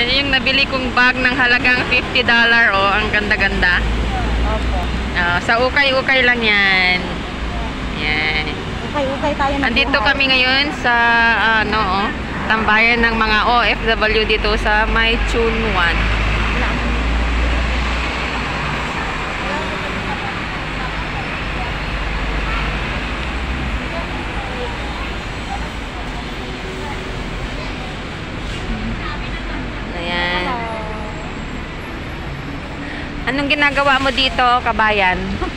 Yan yung nabili kong bag ng halagang $50. Oh, ang ganda-ganda. Opo. Sa ukay-ukay lang yan. Yan. Ukay-ukay tayo na. Andito kami ngayon sa tambayan ng mga OFW dito sa May Chunwan. Ayan. Anong ginagawa mo dito, kabayan?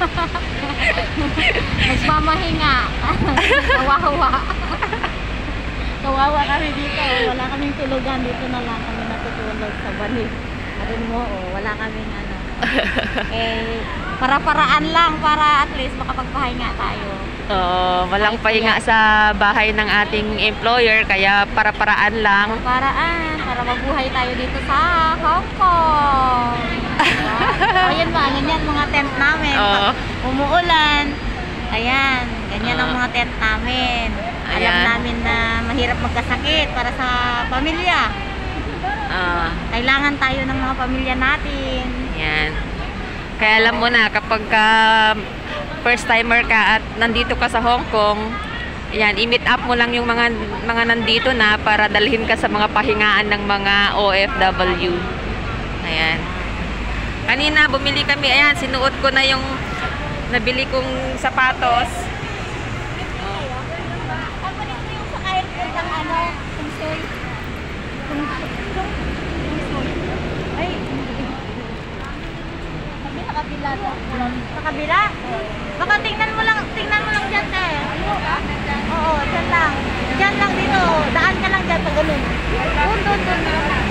Nagmamahinga. Kawawa. Kawawa kami dito. Wala kaming tulugan. Dito na lang kami natutulog sa balik. Arin mo, wala kaming para-paraan lang para at least makapagpahinga tayo. Walang pahinga sa bahay ng ating employer, kaya para-paraan lang. Para mabuhay tayo dito sa Hong Kong. Ayan ba, ganyan mga tent namin. Pag umuulan, ayan, ganyan ang mga tent namin. Alam namin na mahirap magkasakit para sa pamilya. Kailangan tayo ng mga pamilya natin. Yan. Kaya alam mo na, kapag first timer ka at nandito ka sa Hong Kong, yan, i-meet up mo lang yung mga nandito na para dalhin ka sa mga pahingaan ng mga OFW. Ayan. Kanina bumili kami, ayan, sinuot ko na yung nabili kong sapatos. Sa kabila? Baka tingnan mo lang dyan eh. Oo, dyan lang. Dyan lang dito. Daan ka lang dyan pag ganun. Doon.